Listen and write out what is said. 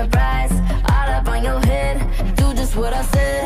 surprise. All up on your head, do just what I said.